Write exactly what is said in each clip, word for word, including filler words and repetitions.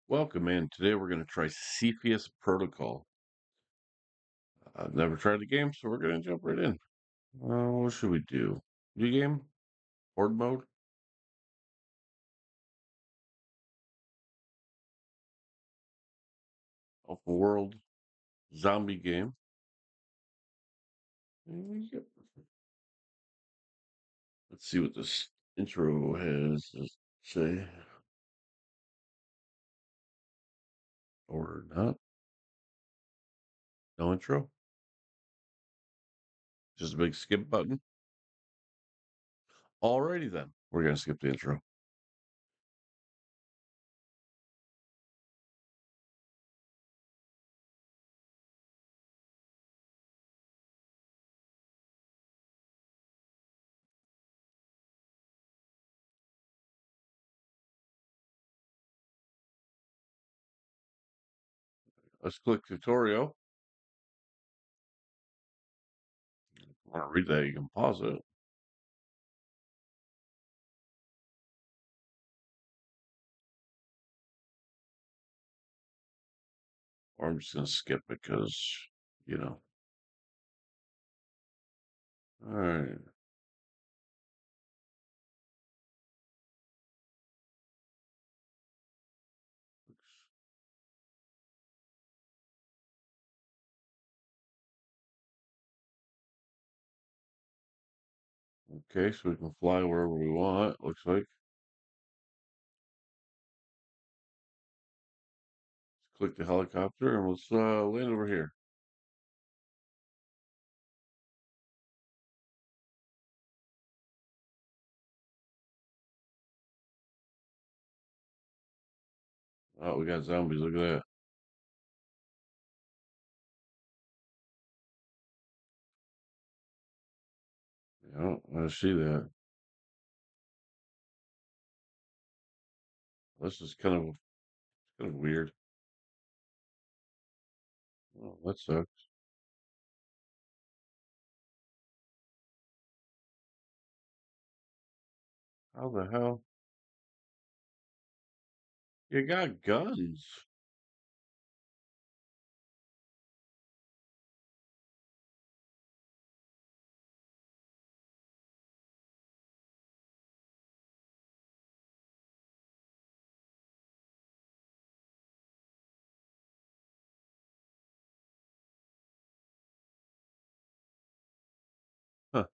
Welcome in. Today we're going to try Cepheus Protocol. I've never tried the game, so we're going to jump right in. Uh, what should we do? New game? Horde mode? Open world? Zombie game? Yep. Let's see what this intro has to say. Or not. No intro? Just a big skip button? Alrighty then. We're going to skip the intro. Let's click tutorial. If you want to read that, you can pause it. Or I'm just going to skip it because, you know. Alright. Okay, so we can fly wherever we want, looks like. Click the helicopter and let's uh, land over here. Oh, we got zombies. Look at that. Yeah, I see that. This is kind of kind of weird. Oh, that sucks. How the hell? You got guns. Huh.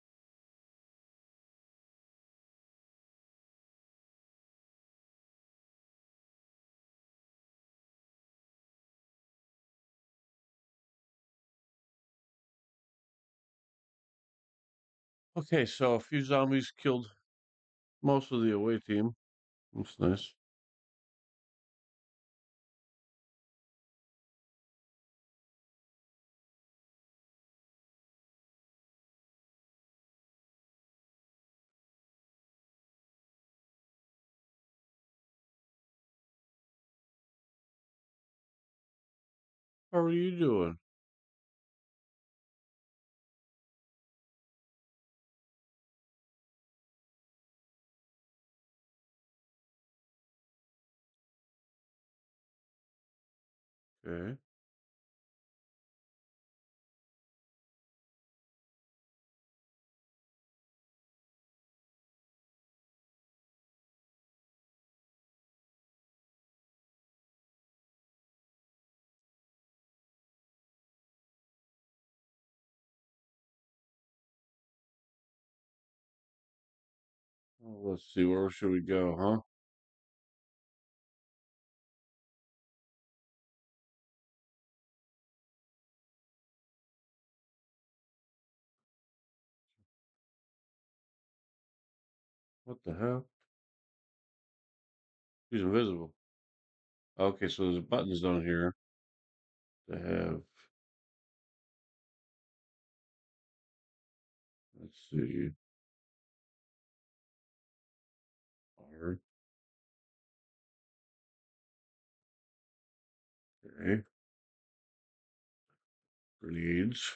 Okay, so a few zombies killed most of the away team. That's nice. How are you doing? Okay. Well, let's see. Where should we go, huh? What the hell? He's invisible. Okay, so there's buttons down here to have. Let's see. R. Okay. Grenades.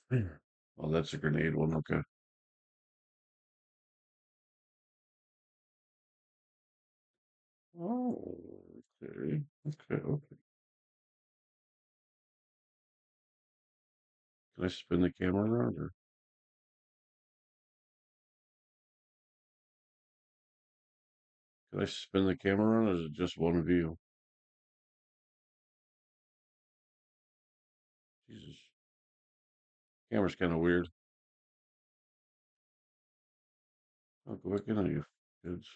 Oh, that's a grenade one. Okay. Oh, okay. Okay. Okay. Can I spin the camera around or can I spin the camera around or is it just one view? Jesus. Camera's kind of weird. Oh, go back in on you kids.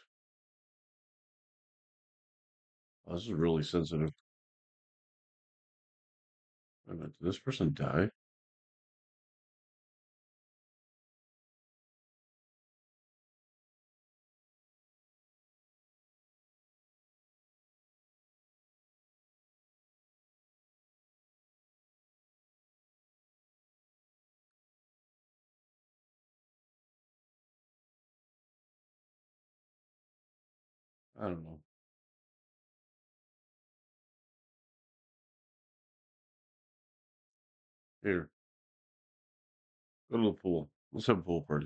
Oh, this is really sensitive. Wait a minute, did this person die? I don't know. Here, go to the pool. Let's have a pool party.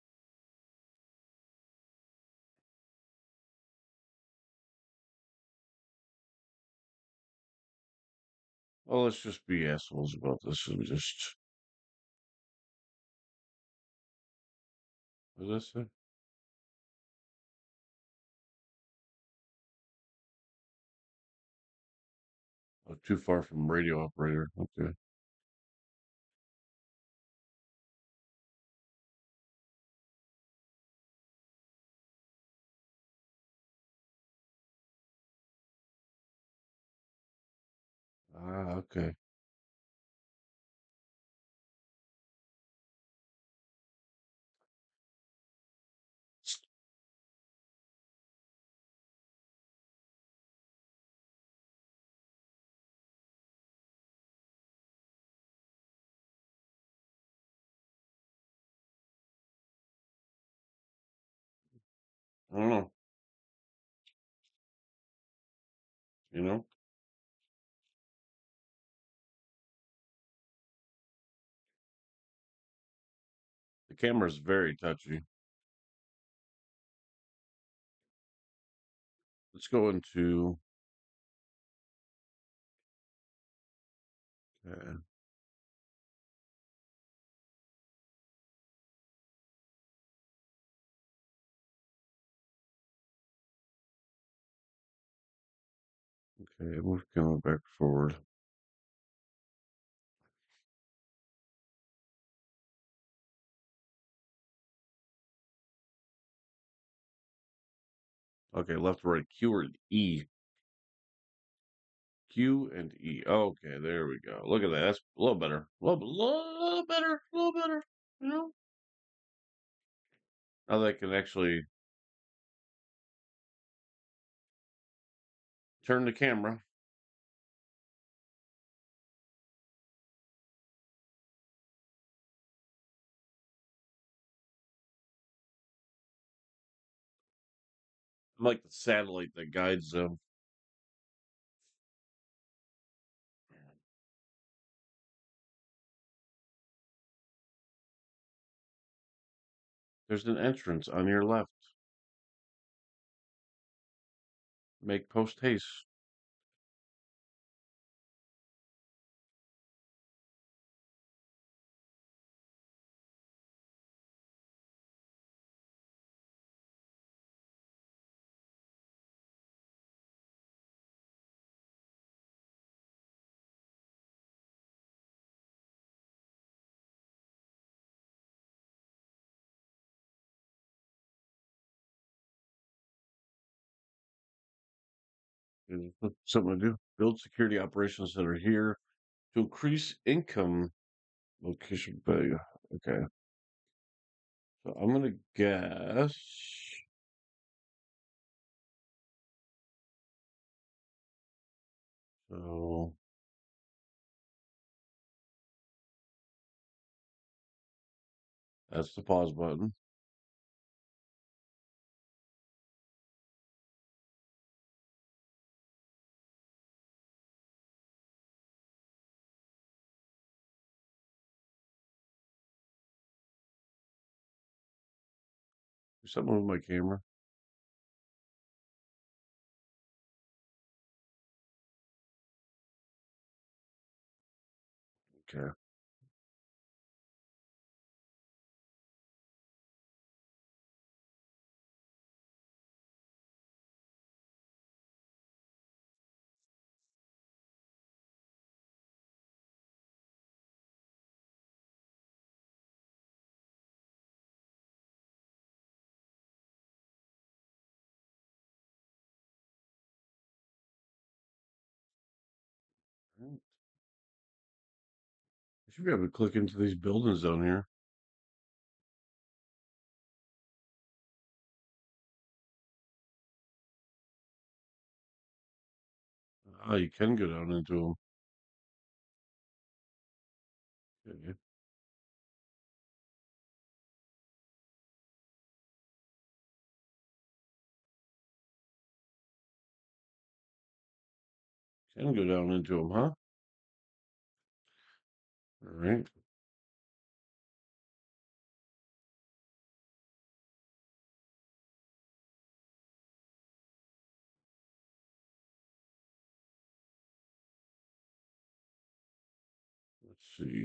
Oh, let's just be assholes about this and just. What does that say? Oh, too far from radio operator. Okay. Ah, okay. I don't know. You know, the camera's very touchy. Let's go into. Uh, okay, move camera back forward. Okay, left, right, Q or E. Q and E. Okay, there we go. Look at that. That's a little better. A little, little better. A little better. You know? Now they can actually turn the camera. I'm like the satellite that guides them. There's an entrance on your left. Make post haste. There's something to do. Build security operations that are here to increase income location value. Okay. So I'm gonna guess. So that's the pause button. something with my camera. Okay. I should be able to click into these buildings down here. Ah, you can go down into them. Okay. Can go down into them, huh? All right. Let's see.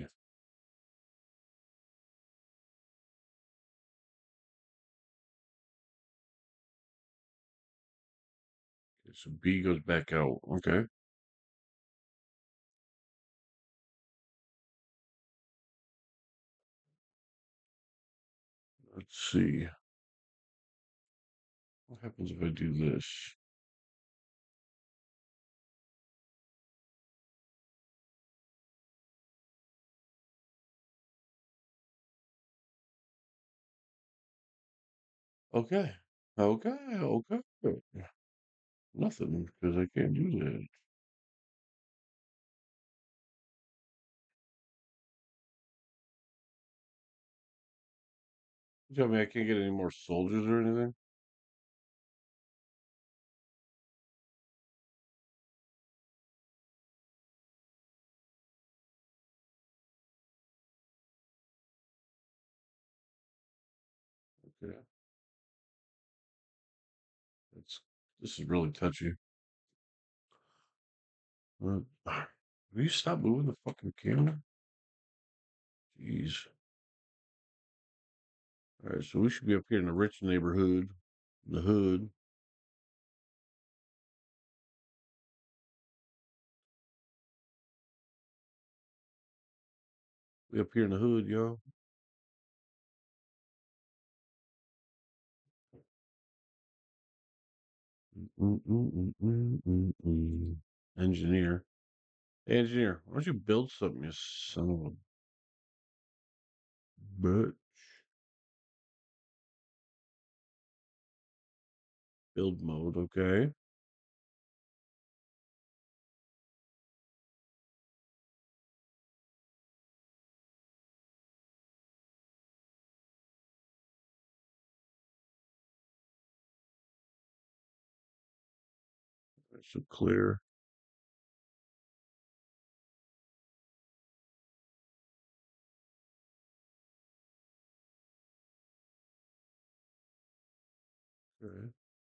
Okay, so B goes back out. Okay. Let's see. What happens if I do this? Okay. Okay. Okay. Nothing because I can't do that. You tell me I can't get any more soldiers or anything? Okay. That's this is really touchy. Uh, will you stop moving the fucking camera? Jeez. All right, so we should be up here in the rich neighborhood, the hood. We up here in the hood, y'all. Mm, mm, mm, mm, mm, mm. Engineer. Hey, engineer, why don't you build something, you son of a bitch? Build mode, okay. So clear. Okay.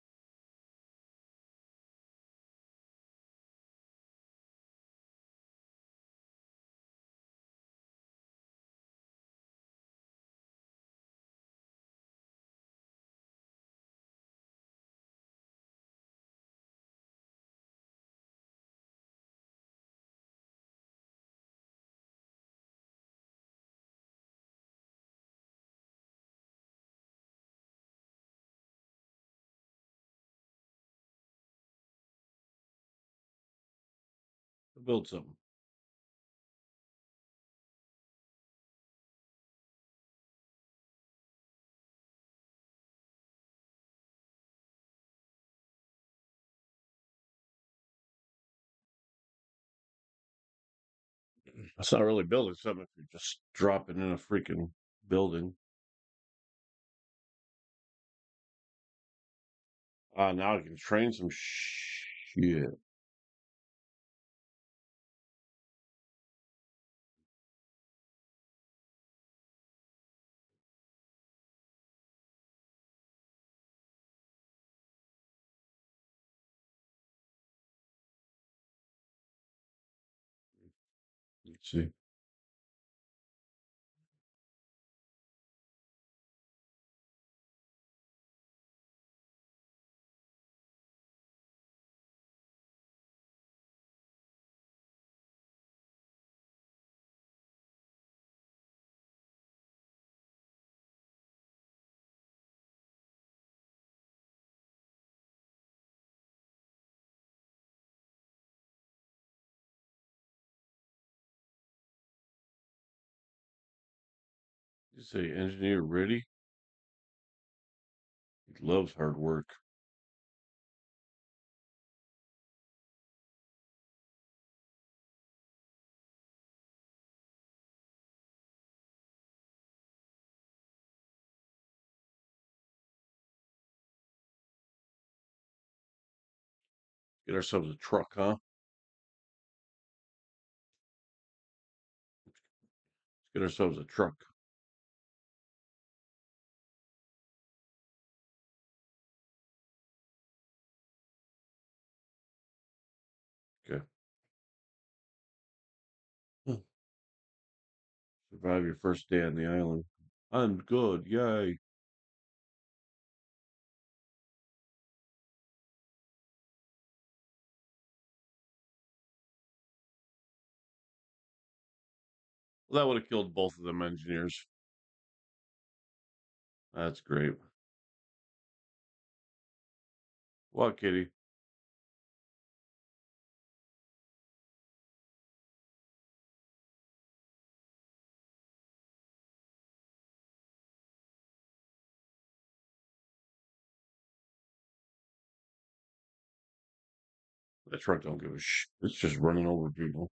Build something. That's not really building something if you're just dropping in a freaking building. Ah, now I can train some shit. Let's see. You say engineer ready? He loves hard work. Get ourselves a truck, huh? Let's get ourselves a truck. Okay. Hmm. Survive your first day on the island. I'm good. Yay. Well, that would have killed both of them engineers. That's great. What, Kitty? That truck don't give a sh. It's just running over people.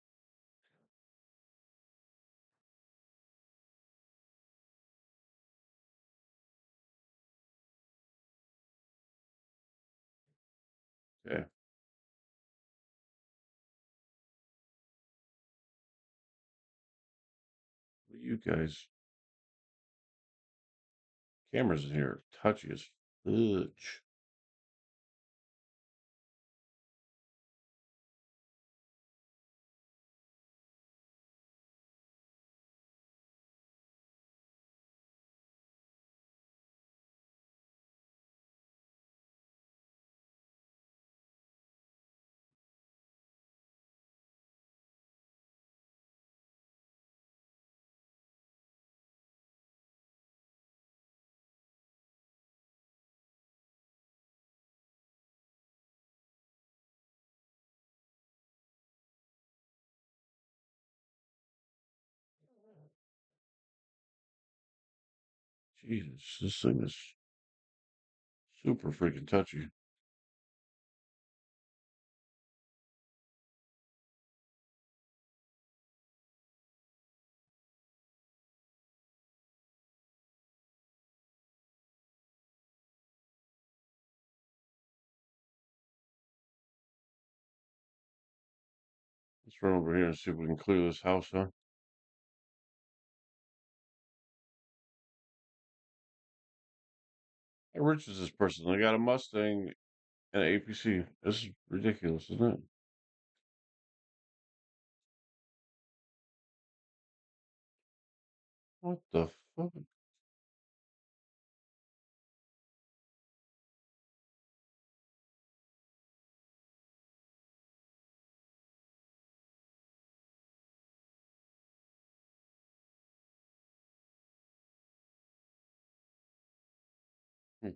Yeah. You guys, cameras in here, touchy as fudge. Jesus, this thing is super freaking touchy. Let's run over here and see if we can clear this house, huh? How rich is this person? They got a Mustang and an A P C. This is ridiculous, isn't it? What the fuck? Hmm.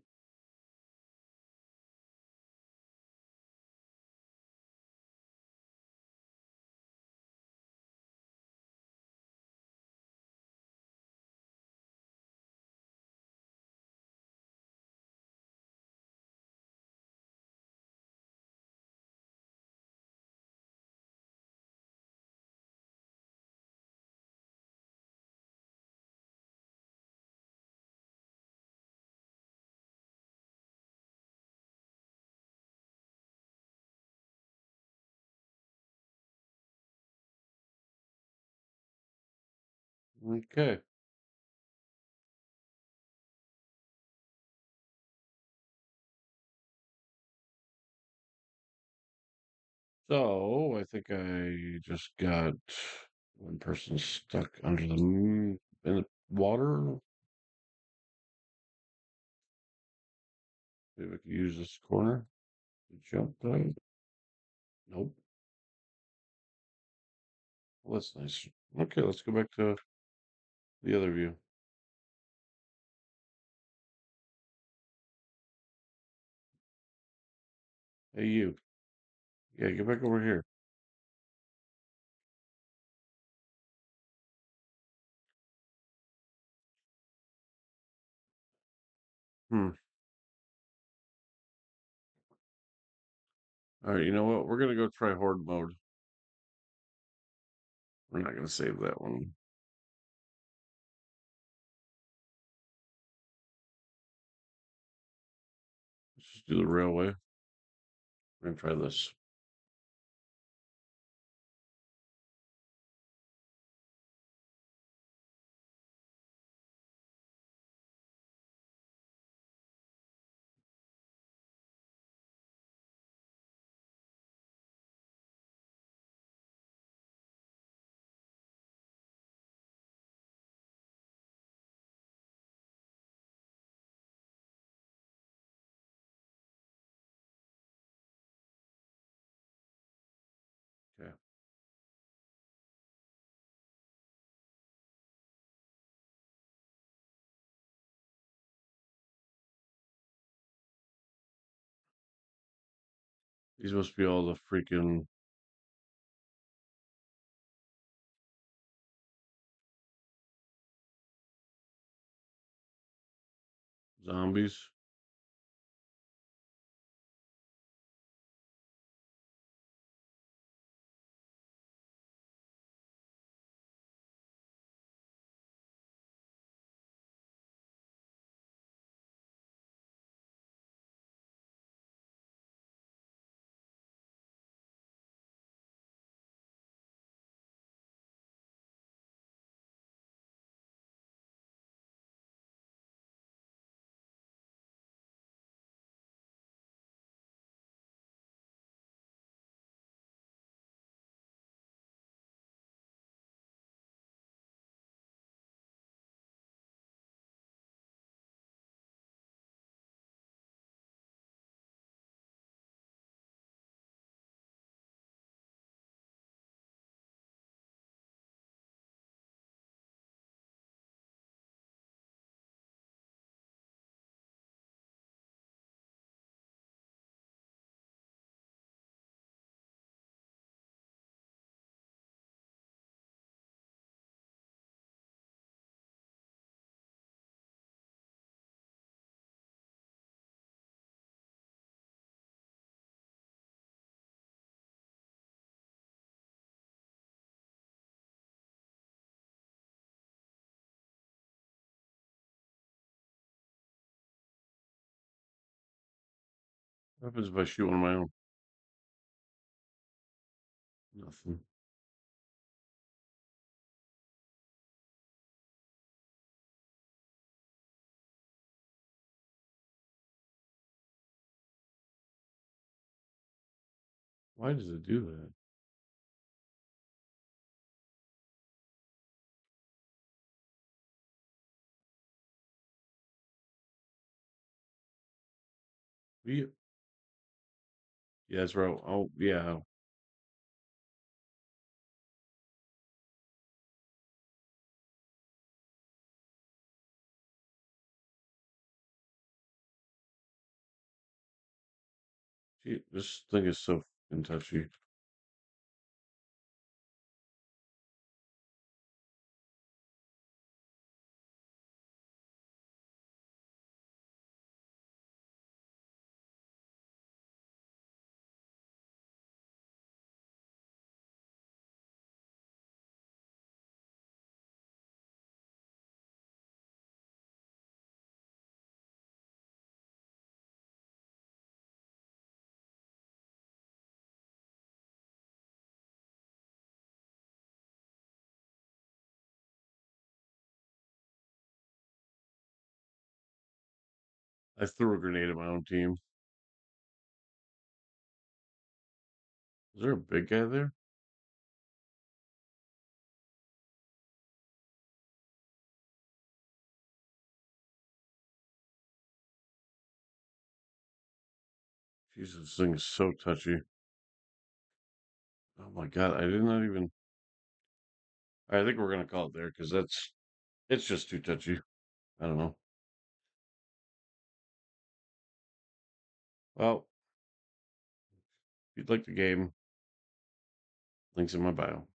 Okay. So I think I just got One person stuck under the moon in the water. Maybe I could use this corner to jump right. Nope. Well, that's nice. Okay, let's go back to the other view. Hey, you. Yeah, get back over here. Hmm. All right, you know what? We're gonna go try horde mode. We're not gonna save that one. Let's just do the railway. We're gonna try this. Okay. These must be all the freaking zombies. What happens if I shoot one of my own? Nothing. Why does it do that? We, yeah, that's right. Oh, yeah. Gee, this thing is so fucking touchy. I threw a grenade at my own team. Is there a big guy there? Jesus, this thing is so touchy. Oh my God, I did not even. I think we're gonna call it there because that's it's just too touchy. I don't know. Well, if you'd like the game, links in my bio.